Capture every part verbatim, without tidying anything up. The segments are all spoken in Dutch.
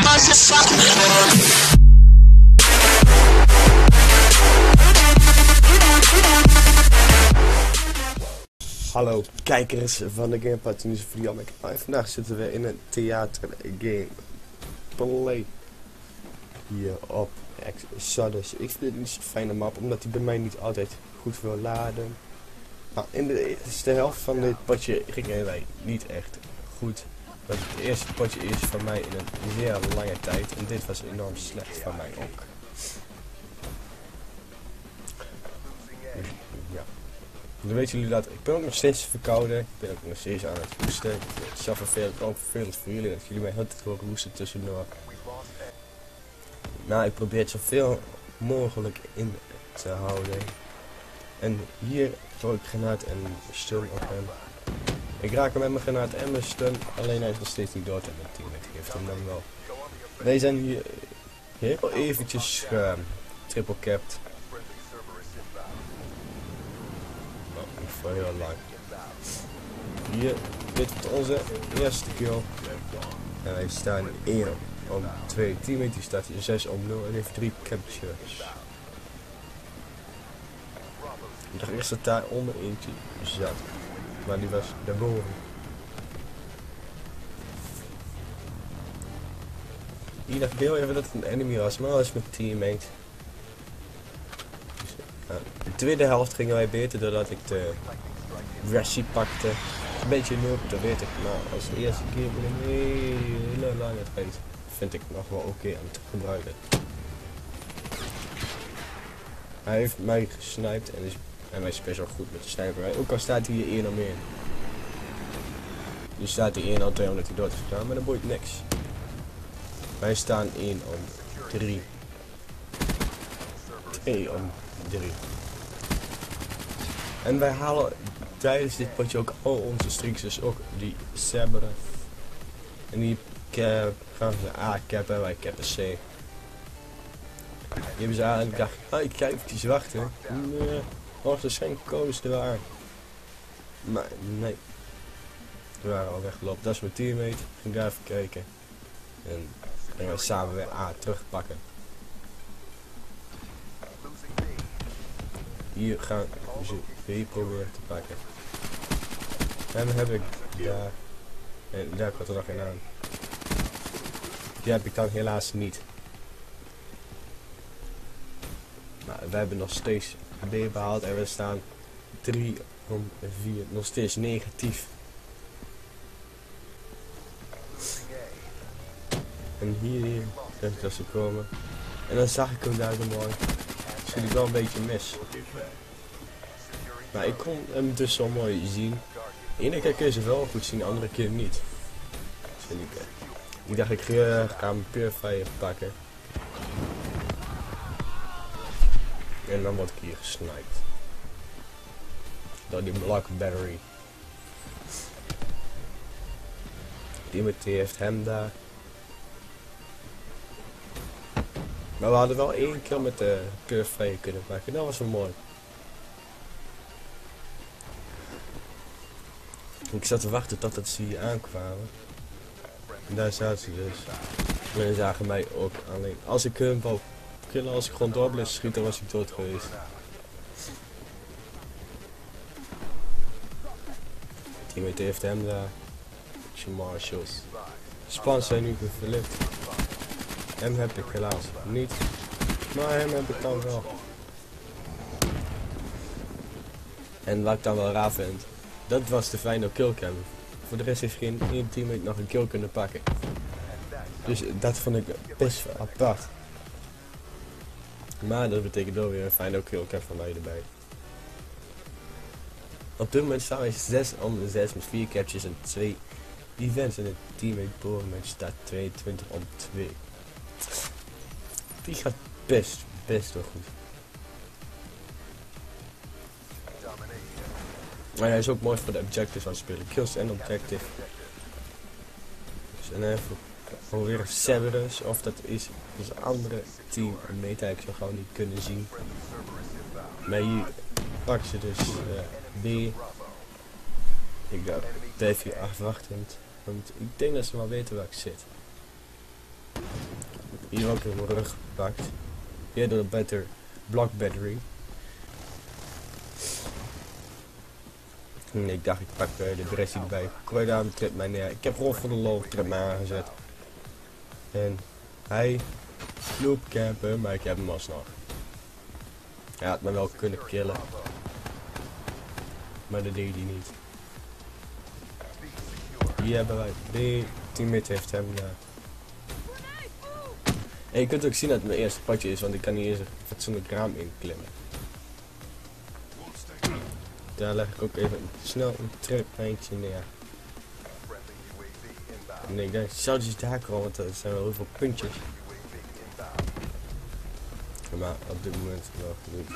Hallo kijkers van de Gamepad News video. Vandaag zitten we in een theater gameplay hier op Exodus. Ik vind het niet zo'n fijne map, omdat die bij mij niet altijd goed wil laden. Maar in de eerste helft van dit potje gingen wij niet echt goed. Want het eerste potje is van mij in een zeer lange tijd en dit was enorm slecht van mij ook. Ja. Dan weten jullie dat, ik ben ook nog steeds verkouden, ik ben ook nog steeds aan het hoesten. Het is zelf vervelend, ook vervelend voor jullie dat jullie mij altijd horen hoesten tussendoor. Nou, ik probeer het zoveel mogelijk in te houden. En hier gooi ik granaat en stun op hem. Ik raak hem met mijn granaat en mijn stun, alleen hij is nog steeds niet dood en mijn teammate heeft hem dan wel. Wij zijn hier heel eventjes uh, triple capped. Voor heel lang. Hier, dit is onze eerste kill. En wij staan één om twee. Teammate die staat hier zes om nul en heeft drie captures. Er is er daar onder eentje zat. Maar die was daarboven. Hier dacht ik heel even dat het een enemy was, maar dat is mijn teammate. De tweede helft gingen wij beter doordat ik de Rashi pakte. Een beetje noob, dat weet ik, maar als de eerste keer ben ik een hele lange tijd. Vind ik nog wel oké okay om te gebruiken. Hij heeft mij gesniped en, is, en mij is best wel goed met de sniper. Ook al staat hij hier één om één. Dus staat hij één om twee omdat hij dood is gegaan, maar dat boeit niks. Wij staan één om drie. twee om drie. En wij halen tijdens dit potje ook al onze streaks, dus ook die Cerberus. En die cap, gaan ze A cappen, wij cappen C. Die hebben ze aan en ik dacht, ah, ik ga eventjes wachten. Nee, oh, ze zijn codes er wel aan. Maar nee. We waren al weggelopen, dat is mijn teammate. Ging daar even kijken. En gingen we samen weer A terugpakken. Hier gaan ze B proberen te pakken. En dan heb ik daar. En daar komt er nog een aan. Die heb ik dan helaas niet. Maar wij hebben nog steeds B behaald en we staan drie om vier. Nog steeds negatief. En hier dacht ik dat ze komen. En dan zag ik hem daar zo mooi. Schiet ik wel een beetje mis. Maar ik kon hem dus zo mooi zien. De ene keer kun je ze wel goed zien, de andere keer niet. Dus ik, ik dacht ik uh, ga mijn Purifier pakken. En dan word ik hier gesniped. Door die Black Battery. Timothy heeft hem daar. Maar we hadden wel één keer met de Purifier kunnen pakken, dat was wel mooi. Ik zat te wachten totdat ze hier aankwamen. En daar zaten ze dus. En ze zagen mij ook alleen. Als ik hem wou killen, als ik gewoon door bleef schieten, was ik dood geweest. Teammate heeft hem daar. Marshals. Spans zijn nu verlicht. Hem heb ik helaas niet. Maar hem heb ik dan wel. En wat ik dan wel raar vind. Dat was de final killcam. Voor de rest heeft geen één teammate nog een kill kunnen pakken. Dus dat vond ik best apart. Maar dat betekent ook weer een final killcam van mij erbij. Op dit moment staan we zes om zes met vier captures en twee events. En het teammate boven mij staat tweeëntwintig om twee. Die gaat best, best wel goed. Maar hij is ook mooi voor de objectives aan het spelen. Kills en objective. Dus en even gewoon weer Cerberus. Of dat is onze andere teammate. Ik zou gewoon niet kunnen zien. Maar hier pakken ze dus uh, B. Ik dacht, blijf hier afwachtend. Want ik denk dat ze wel weten waar ik zit. Hier ook in mijn rug gepakt. Hier door de better block battery. En ik dacht ik pak uh, de Bressie erbij. Gooi daar mijn trip mij neer. Ik heb gewoon voor de lol trip mij aangezet. En hij loop campen, maar ik heb hem alsnog. Hij had me wel kunnen killen. Maar dat deed hij niet. Hier hebben wij de teammate heeft hem daar. En je kunt ook zien dat het mijn eerste potje is, want ik kan niet eens een fatsoenlijk raam inklimmen. Daar leg ik ook even snel een triplijntje neer. En ik denk, zou je daar komen, want er zijn wel heel veel puntjes. Maar op dit moment wel genoeg.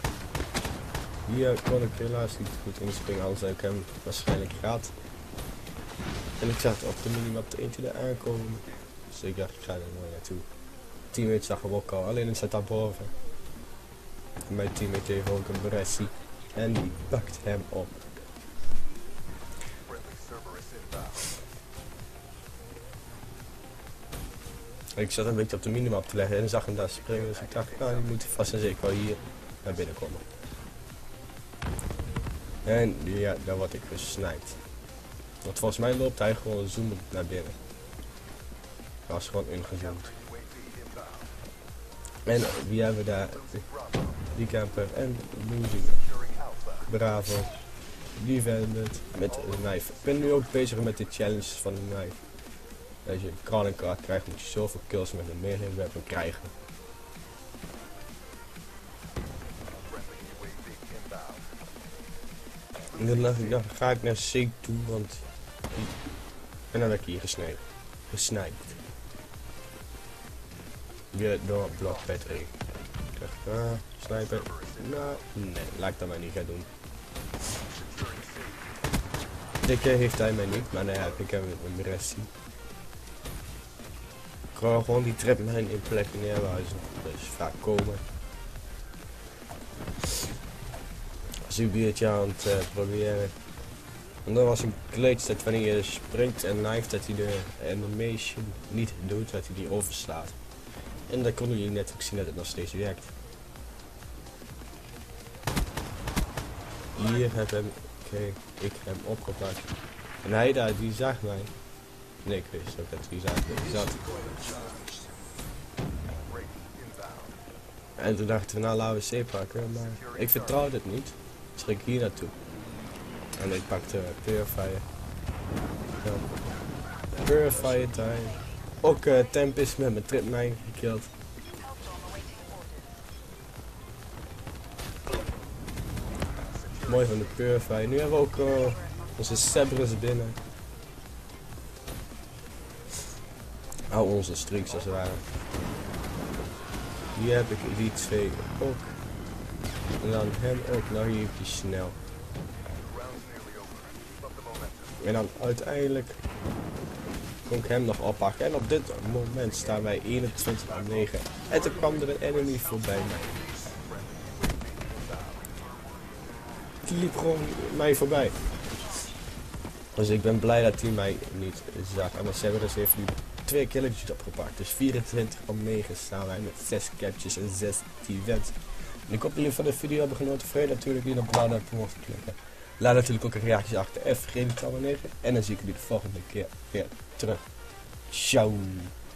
Hier kon ik helaas niet goed inspringen, anders heb ik hem waarschijnlijk gehad. En ik zag op de minimap er eentje daar aankomen. Dus ik dacht, ik ga er nooit naartoe. Teammate zag hem ook al, alleen het zat daarboven. En mijn teammate heeft ook een Bressie. En die pakt hem op. Ik zat een beetje op de minimap te leggen en zag hem daar springen. Dus ik dacht, nou die moet vast en zeker wel hier naar binnen komen. En ja, daar word ik gesniped. Want volgens mij loopt hij gewoon zoomend naar binnen. Hij was gewoon ingezoomd. En wie hebben we daar? Die camper en Losing. Bravo. Defended met een knife. Ik ben nu ook bezig met de challenge van de knife. Als je een calling card krijgt, moet je zoveel kills met een melee weapon krijgen. En dan dacht ik, dan ga ik naar C toe, want... En dan werd ik hier gesneden. Gesniped. Weer door block battery. Ik dacht, ah, sniper. Nou, nee, laat ik dat maar niet gaan doen. Dikke heeft hij mij niet, maar nee, heb ik hem een Bressie. Ik ga gewoon die trapmijn in plekken neerwijzen. Dus vaak komen. Als u biertje aan het uh, proberen. En dan was een glitch dat wanneer je springt en knife dat hij de animation niet doet, dat hij die overslaat. En dan konden jullie net ook zien dat het nog steeds werkt. Hier heb hem, oké, okay, ik heb hem opgepakt. En hij daar, die zag mij. Nee, ik wist ook dat hij zag mij zat. En toen dachten we, nou laten we C pakken, maar ik vertrouw dit niet. Dus ging ik hier naartoe. En ik pakte Purifier. Ja. Purifier time. Ook uh, Tempest met mijn tripmine gekild. Mooi van de Purifier. Nu hebben we ook uh, onze Cerberus binnen. Hou onze streaks als het ware. Hier heb ik die twee ook. En dan hem ook. Nou hier die snel. En dan uiteindelijk kon ik hem nog oppakken. En op dit moment staan wij eenentwintig aan negen. En toen kwam er een enemy voorbij mij. Die liep gewoon mij voorbij. Dus ik ben blij dat hij mij niet zag. En de Cerberus heeft nu twee killetjes opgepakt. Dus vierentwintig aan negen staan wij met zes captures en zes events. En ik hoop dat jullie van de video hebben genoten. Vergeet natuurlijk niet op blauw duimpje omhoog te klikken. Laat natuurlijk ook een reactie achter en vergeet niet te abonneren. En dan zie ik jullie de volgende keer weer terug. Ciao.